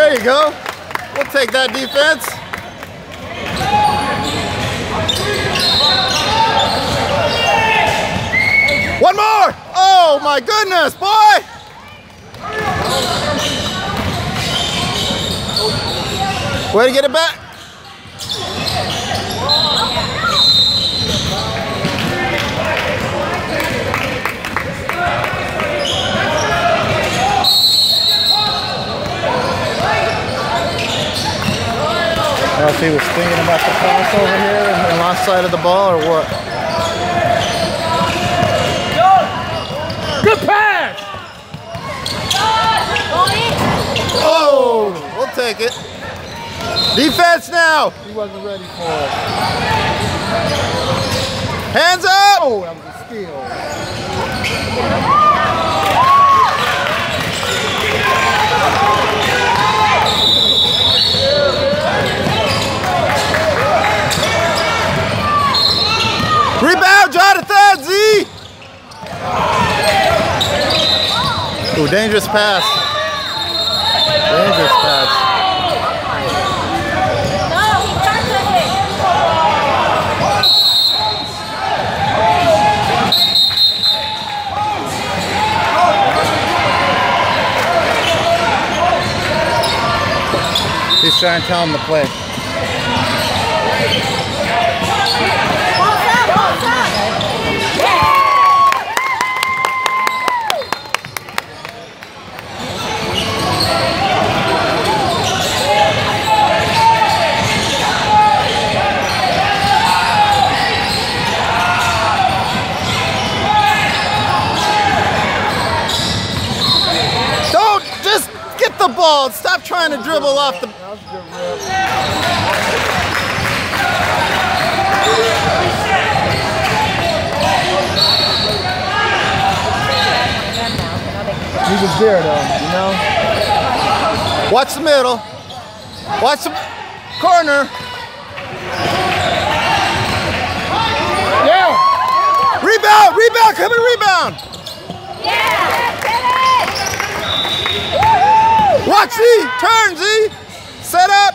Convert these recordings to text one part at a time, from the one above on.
There you go. We'll take that defense. One more! Oh my goodness, boy! Way to get it back. I don't know if he was thinking about the pass over here and lost sight of the ball or what. Good pass! Oh, we'll take it. Defense now. He wasn't ready for it. Hands up! Oh, that was a steal. Rebound, Jonathan Z! Ooh, dangerous pass. Dangerous pass. He's trying to tell him to play. Don't just get the ball. Stop trying to dribble off the. He was there though, you know? Watch the middle. Watch the corner. Yeah! Rebound! Rebound! Come and rebound! Watch Z! Turn Z! Set up!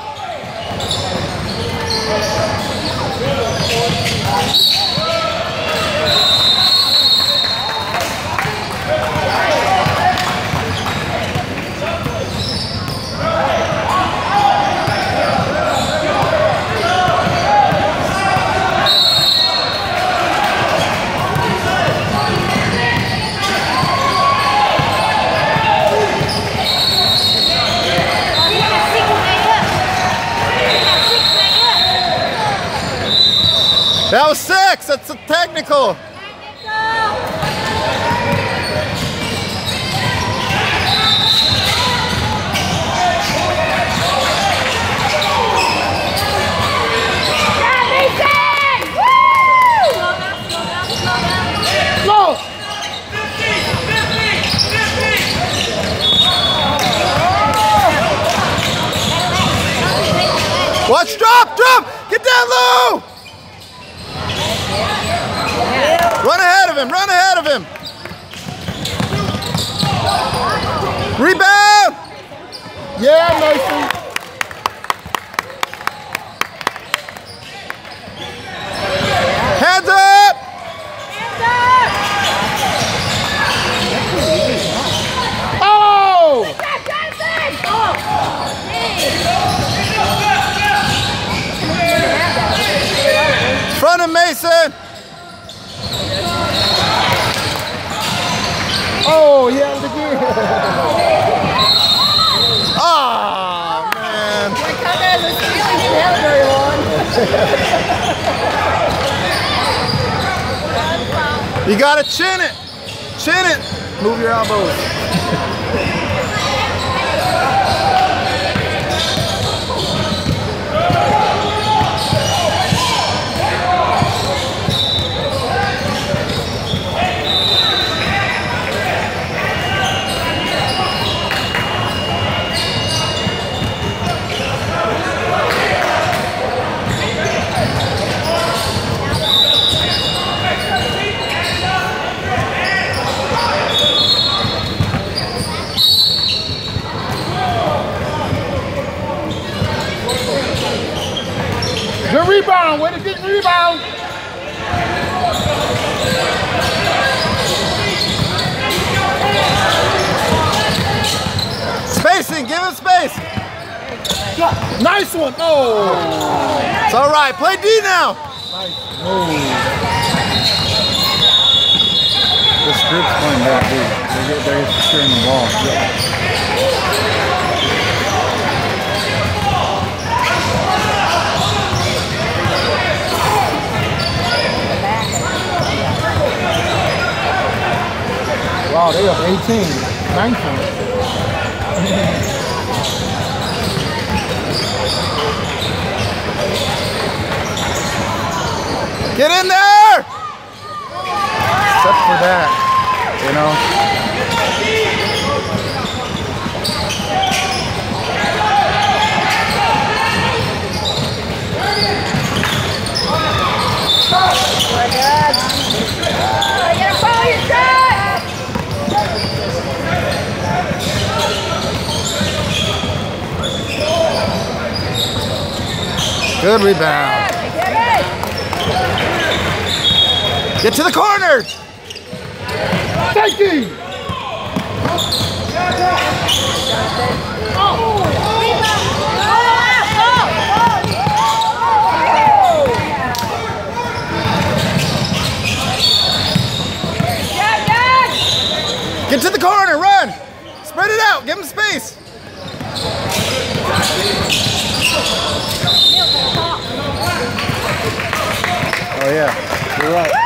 That was 6. That's a technical. Watch, drop, drop! Get down low! Run ahead of him, run ahead of him! Rebound! Yeah, Mason. Hands up! Oh! Front of Mason! Oh, he had it again. Oh, man. You gotta chin it. Chin it. Move your elbows. space. Nice one. Oh. It's all right. Play D now. Nice move. This group's playing that D. They're securing the ball. Wow, they up 18. 19. Get in there! Except for that, you know. Good rebound. Get to the corner! Thank you! Get to the corner, run! Spread it out, give him space! Oh yeah, you're right.